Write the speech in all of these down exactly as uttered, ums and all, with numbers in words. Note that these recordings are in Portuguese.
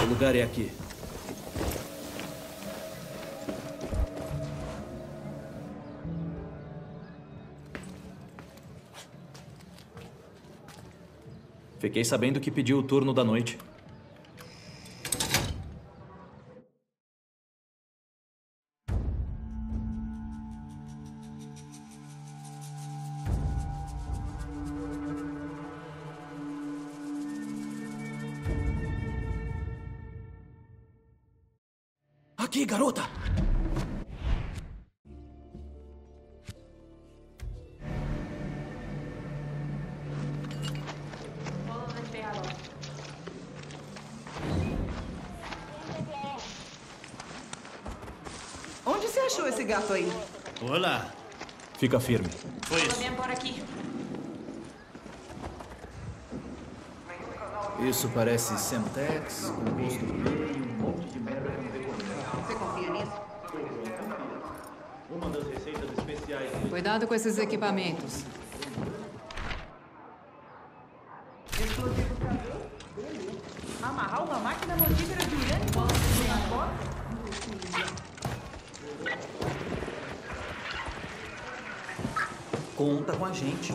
O lugar é aqui. Fiquei sabendo que pediu o turno da noite. Aqui, garota! Onde você achou esse gato aí? Olá. Fica firme. Foi isso. Vem por aqui. Isso parece Semtex, com gosto e um monte de merda com decoração. Você confia nisso? Uma das receitas especiais. Cuidado com esses equipamentos. Explosivo caseiro? Beleza. Amarrar uma máquina mortífera de urânio na porta? Conta com a gente.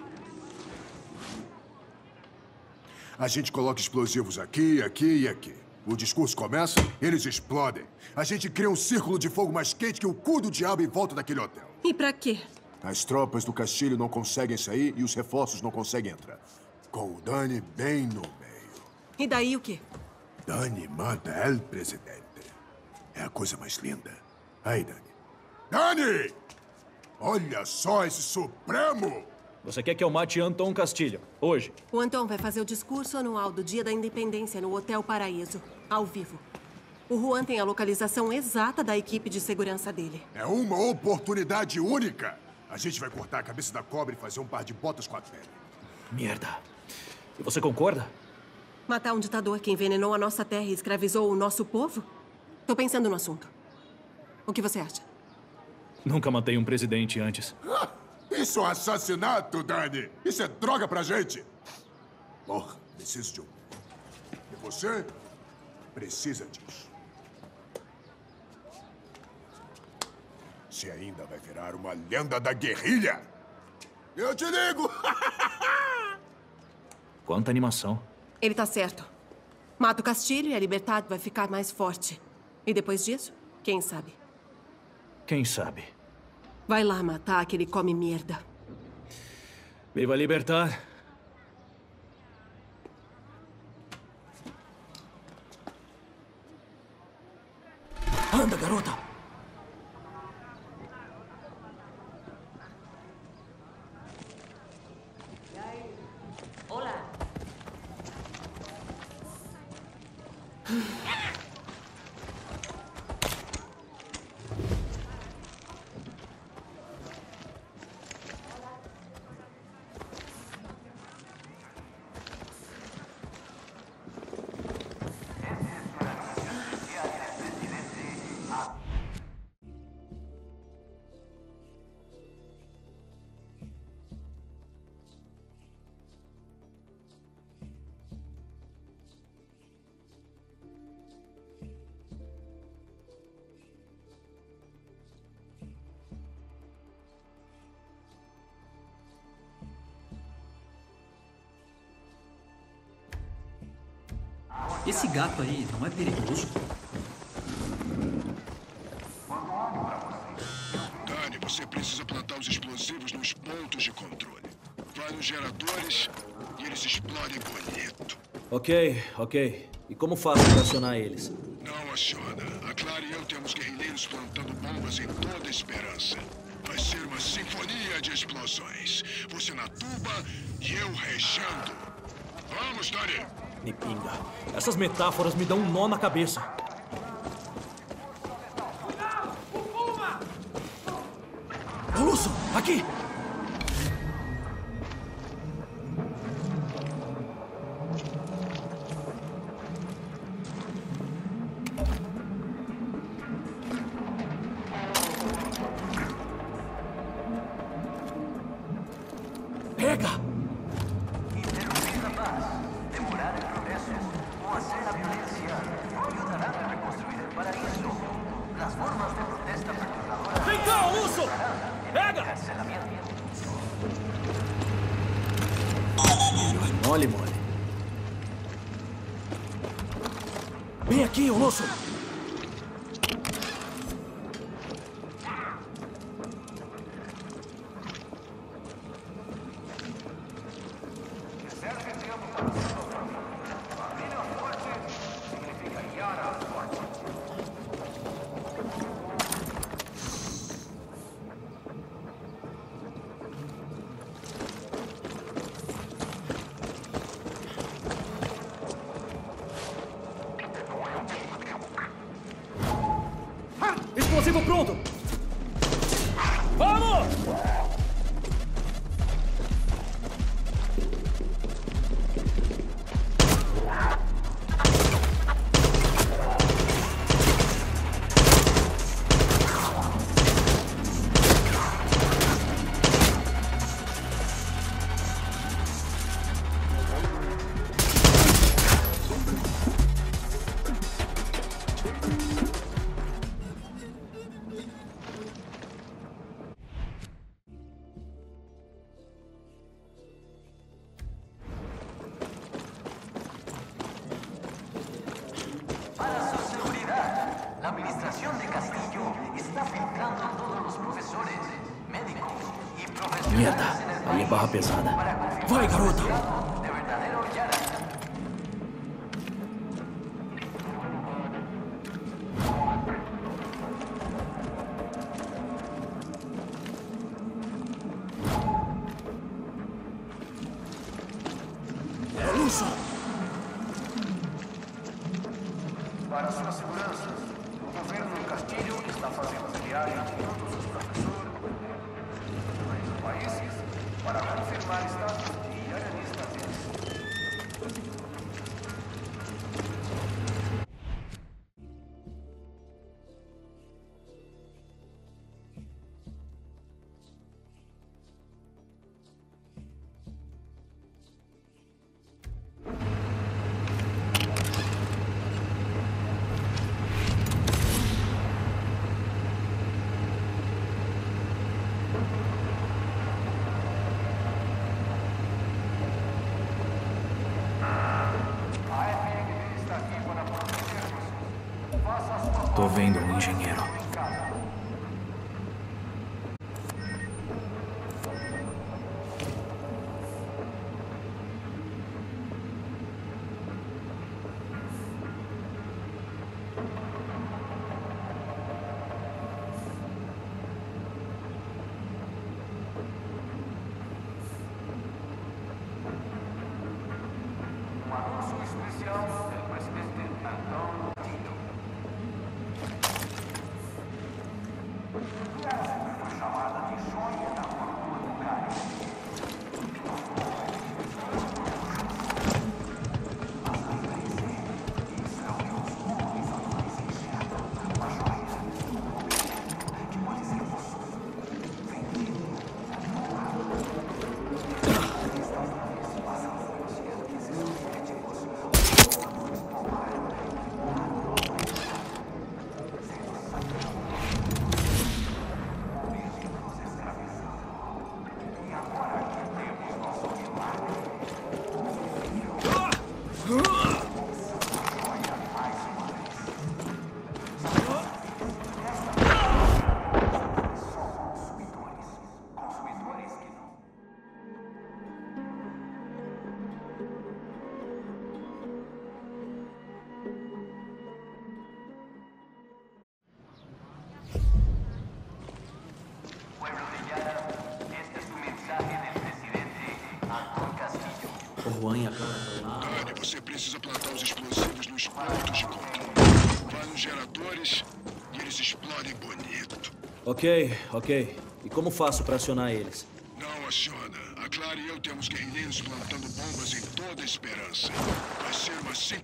A gente coloca explosivos aqui, aqui e aqui. O discurso começa, eles explodem. A gente cria um círculo de fogo mais quente que o cu do diabo em volta daquele hotel. E pra quê? As tropas do Castilho não conseguem sair e os reforços não conseguem entrar. Com o Dani bem no meio. E daí o quê? Dani mata el presidente. É a coisa mais linda. Aí, Dani. Dani! Olha só esse Supremo! Você quer que eu mate Anton Castilho, hoje? O Anton vai fazer o discurso anual do Dia da Independência no Hotel Paraíso, ao vivo. O Juan tem a localização exata da equipe de segurança dele. É uma oportunidade única. A gente vai cortar a cabeça da cobra e fazer um par de botas com a pele. Merda. E você concorda? Matar um ditador que envenenou a nossa terra e escravizou o nosso povo? Tô pensando no assunto. O que você acha? Nunca matei um presidente antes. Isso é um assassinato, Dani! Isso é droga pra gente! Porra, preciso de um. E você precisa disso. Você ainda vai virar uma lenda da guerrilha! Eu te ligo! Quanta animação. Ele tá certo. Mata o Castilho e a Liberdade vai ficar mais forte. E depois disso, quem sabe? Quem sabe? Vai lá matar aquele come merda. Viva Libertar! Anda, garota! Olá. Esse gato aí não é perigoso? Dani, você precisa plantar os explosivos nos pontos de controle. Vai nos geradores e eles explodem bonito. Ok, ok. E como faço para acionar eles? Não aciona. A Clara e eu temos guerrilheiros plantando bombas em toda a esperança. Vai ser uma sinfonia de explosões. Você na tuba e eu rejando. Vamos, Dani! Me pinga. Essas metáforas me dão um nó na cabeça. Ô, Lúcio, aqui! Pega! Interromper a paz, demorar em progressos, ou a violência. Mole, mole. Vem aqui, Olosso. Explosivo pronto! Vamos! Merda, aí é barra pesada. Vai, garota! É luxo! Para sua segurança, o governo do Castilho está fazendo as viagens de todos os professores dos países para confirmar status e analistas deles. Tô vendo um engenheiro. Um anúncio especial do presidente Antônio Tito. Foi chamada de joia da coroa do Caio. O Juan e a Clara estão lá. Dani, você precisa plantar os explosivos nos pontos de controle. Vai nos geradores e eles explodem bonito. Ok, ok. E como faço pra acionar eles? Não aciona. A Clara e eu temos guerrilheiros plantando bombas em toda a esperança. Vai ser uma sim.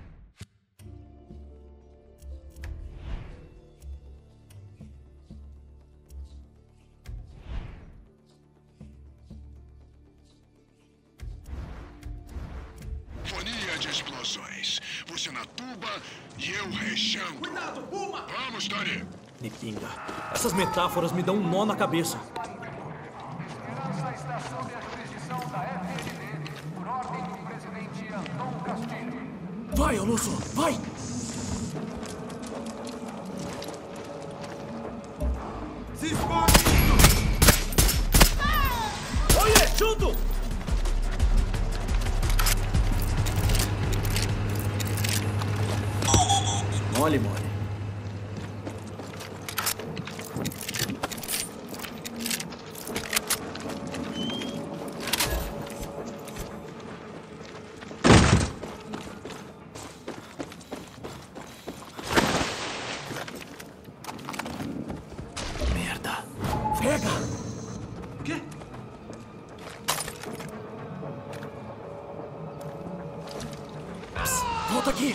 Sinfonia de explosões. Você na tuba e eu rechando. Cuidado, Puma! Vamos, Dani. Me pinga. Essas metáforas me dão um nó na cabeça. A esperança está sob a jurisdição da F L D, por ordem Vai, Olusso, vai! Se esconde! Oiê, junto! Mole, mole. Merda. Pega! O quê? Psst, volta aqui!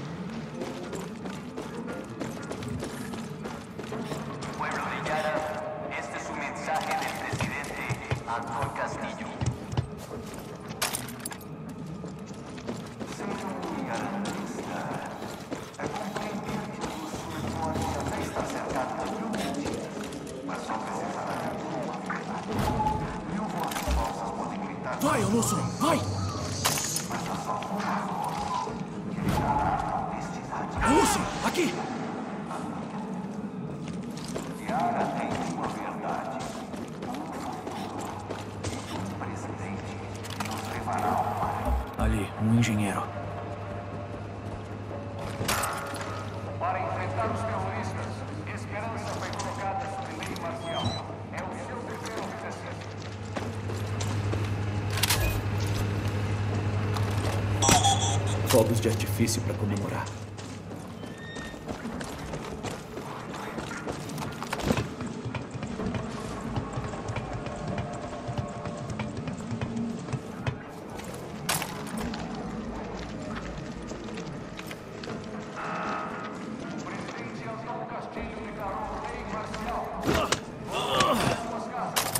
Pueblo de Yara, este es un mensaje del presidente Anton Castillo. Señor garantista, é compreender que o Sul até está cercado de mil mentiras, mas só precisará de uma verdade. Mil vozes falsas podem gritar. Vai, Olusso, vai! Mas há só uma voz que gritará a honestidade. Olusso, aqui! Yara tem uma verdade. Um futuro. E um presidente nos levará ao mar. Ali, um engenheiro. Para enfrentar os terroristas, esperança foi colocada sob lei marcial. É o seu dever obedecer. Fogos de artifício para comemorar. O presidente Anton Castilho declarou lei marcial. Suas casas.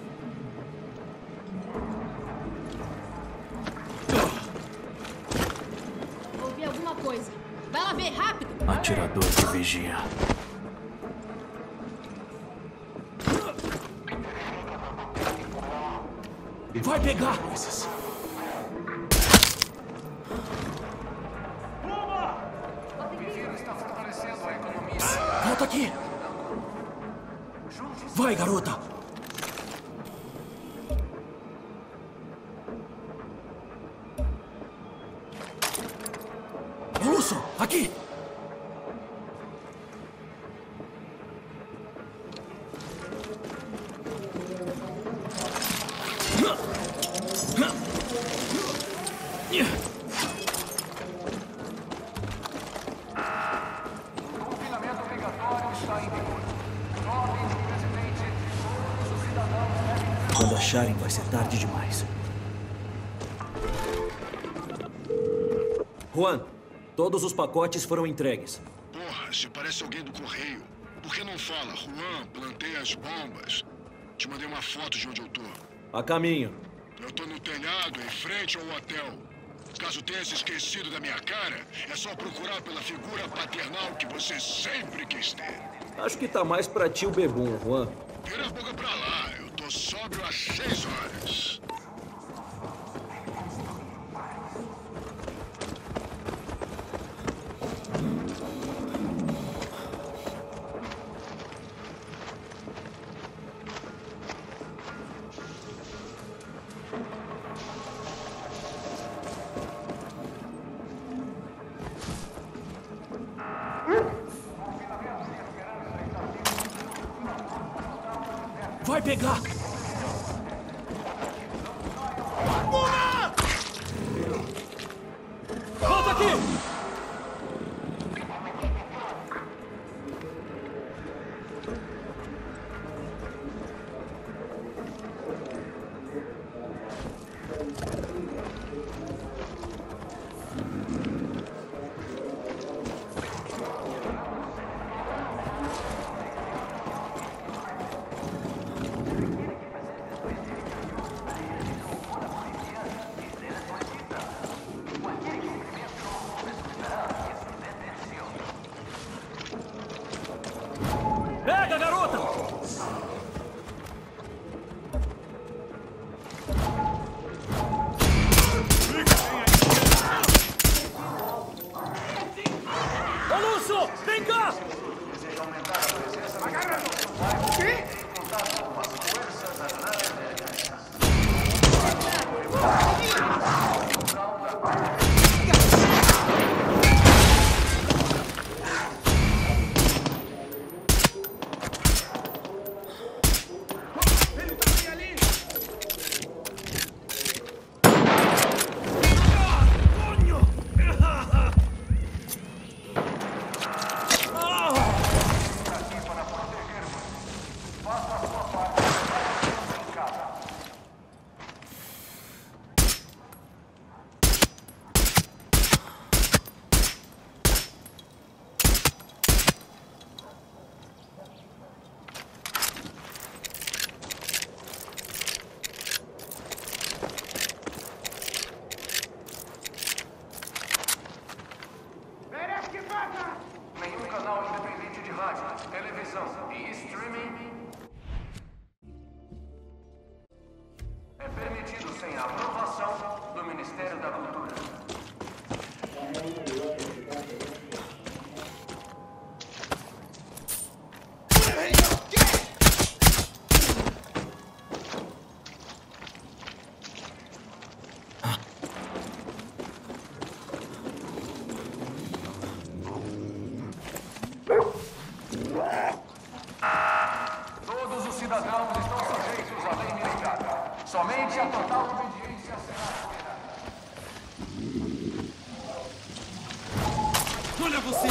Ouvi alguma coisa. Vai lá ver, rápido! Atirador de vigia. Vai pegar! Coisas. O vírus está fortalecendo a economia. Volta aqui! Vai, garota! Olusso, aqui! O confinamento obrigatório está em vigor. Ordem do presidente, todos os cidadãos devem... Quando acharem, vai ser tarde demais. Juan, todos os pacotes foram entregues. Porra, se parece alguém do correio. Por que não fala? Juan, plantei as bombas. Te mandei uma foto de onde eu tô. A caminho. Eu tô no telhado, em frente ao hotel. Caso tenha se esquecido da minha cara, é só procurar pela figura paternal que você sempre quis ter. Acho que tá mais pra ti o bebum, Juan. Vira a boca pra lá, eu tô sóbrio às seis horas. Vai pegar! Volta aqui! Pega, garota! Era você!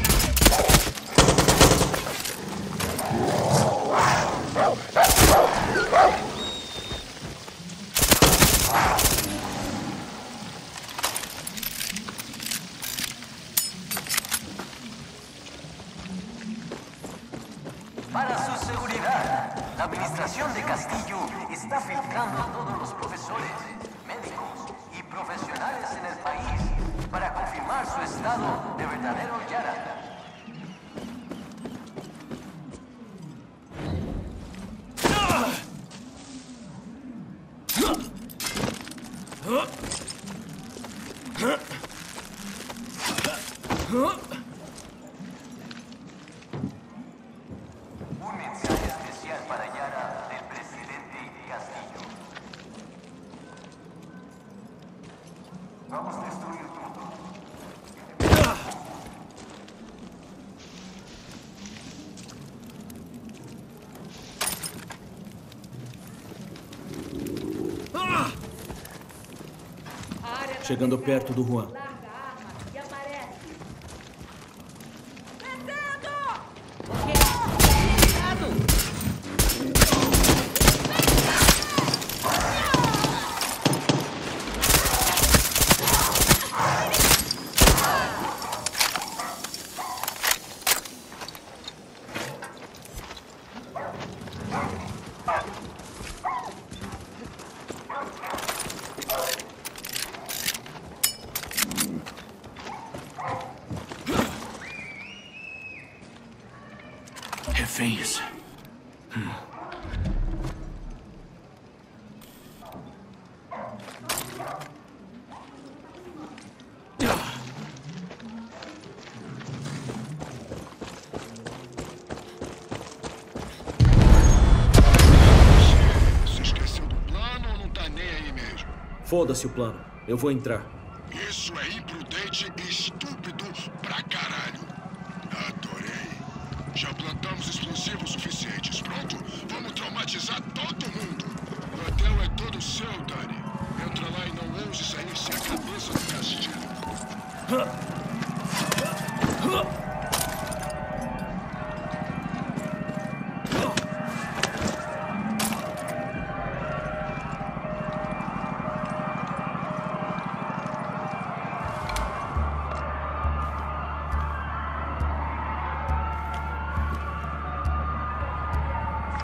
Para su seguridad, la administración de Castillo está filtrando a todos los profesores, médicos y profesionales en el país para confirmar su estado de verdadero Yara. Un mensaje especial para Yara del presidente Castillo. Vamos a destruir todo. Chegando perto do Juan. Larga a arma e aparece. Reféns. Hum. Você esqueceu do plano ou não tá nem aí mesmo? Foda-se o plano. Eu vou entrar. Isso é imprudente e estúpido pra caralho. Adorei. Já plantamos explosivos suficientes. Pronto? Vamos traumatizar todo mundo. O hotel é todo seu, Dani. Entra lá e não ouse sair sem a cabeça do Castilho.